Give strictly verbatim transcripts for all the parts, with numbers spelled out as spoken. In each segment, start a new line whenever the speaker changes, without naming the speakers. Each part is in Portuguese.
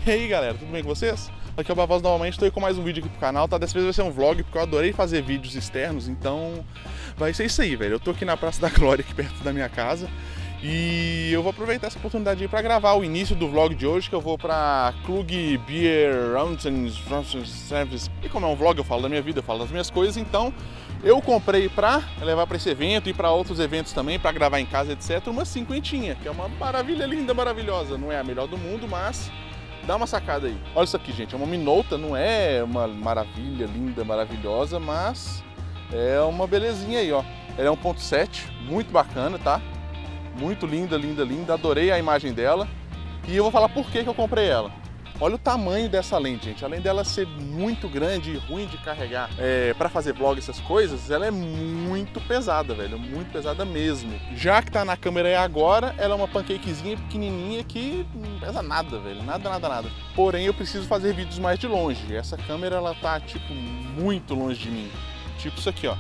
E aí galera, tudo bem com vocês? Aqui é o Bavoz novamente, estou aí com mais um vídeo aqui pro canal, tá? Dessa vez vai ser um vlog, porque eu adorei fazer vídeos externos, então vai ser isso aí, velho. Eu tô aqui na Praça da Glória, aqui perto da minha casa, e eu vou aproveitar essa oportunidade aí pra gravar o início do vlog de hoje, que eu vou pra Krug Beer Service. E como é um vlog, eu falo da minha vida, eu falo das minhas coisas, então eu comprei pra levar pra esse evento e pra outros eventos também, pra gravar em casa, etcétera, uma cinquentinha, que é uma maravilha linda, maravilhosa. Não é a melhor do mundo, mas dá uma sacada aí. Olha isso aqui, gente, é uma Minolta, não é uma maravilha, linda, maravilhosa, mas é uma belezinha aí, ó. Ela é um ponto sete, muito bacana, tá? Muito linda, linda, linda, adorei a imagem dela. E eu vou falar por que que eu comprei ela. Olha o tamanho dessa lente, gente. Além dela ser muito grande e ruim de carregar é, para fazer vlog, essas coisas, ela é muito pesada, velho. Muito pesada mesmo. Já que tá na câmera aí agora, ela é uma pancakezinha pequenininha que não pesa nada, velho. Nada, nada, nada. Porém, eu preciso fazer vídeos mais de longe. Essa câmera, ela tá, tipo, muito longe de mim. Tipo isso aqui, ó.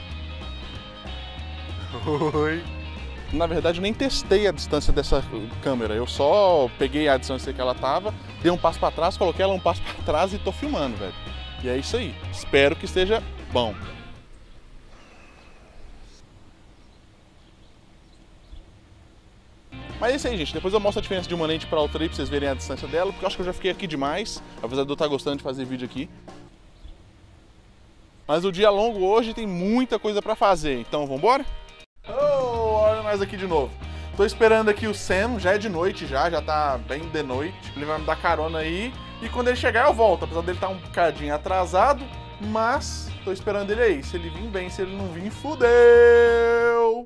Oi. Na verdade, eu nem testei a distância dessa câmera. Eu só peguei a distância que ela tava, dei um passo para trás, coloquei ela um passo para trás e tô filmando, velho. E é isso aí. Espero que esteja bom. Mas é isso aí, gente. Depois eu mostro a diferença de uma lente para outra aí pra vocês verem a distância dela, porque eu acho que eu já fiquei aqui demais, apesar de eu estar gostando de fazer vídeo aqui. Mas o dia longo hoje tem muita coisa para fazer, então vamos embora? Oh, olha nós aqui de novo. Tô esperando aqui o Sam, já é de noite já, já tá bem de noite. Ele vai me dar carona aí e quando ele chegar eu volto, apesar dele estar um bocadinho atrasado, mas tô esperando ele aí. Se ele vir bem, se ele não vir, fudeu!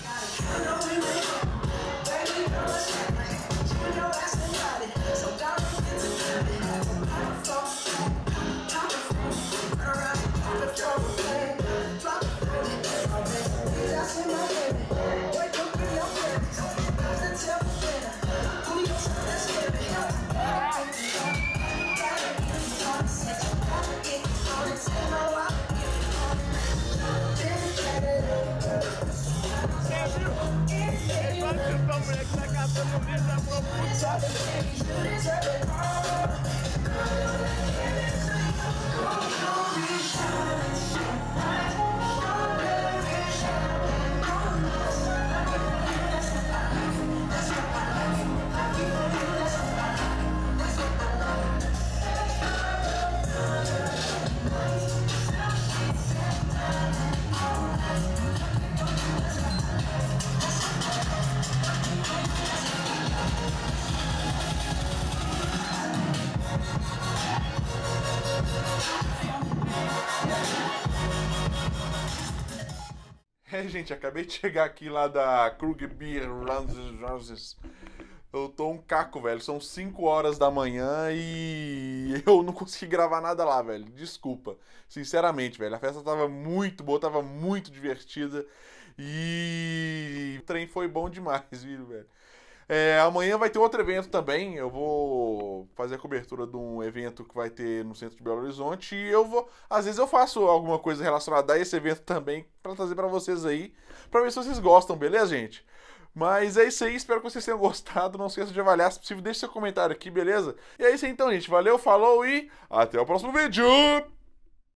É, gente, acabei de chegar aqui lá da Krug Beer Roses. Eu tô um caco, velho. São cinco horas da manhã e eu não consegui gravar nada lá, velho. Desculpa. Sinceramente, velho. A festa tava muito boa, tava muito divertida. E o trem foi bom demais, viu, velho? É, amanhã vai ter outro evento também. Eu vou fazer a cobertura de um evento que vai ter no centro de Belo Horizonte. E eu vou, às vezes eu faço alguma coisa relacionada a esse evento também para trazer para vocês aí, para ver se vocês gostam, beleza, gente? Mas é isso aí, espero que vocês tenham gostado. Não esqueça de avaliar, se possível, deixe seu comentário aqui, beleza? E é isso aí então, gente. Valeu, falou e até o próximo vídeo!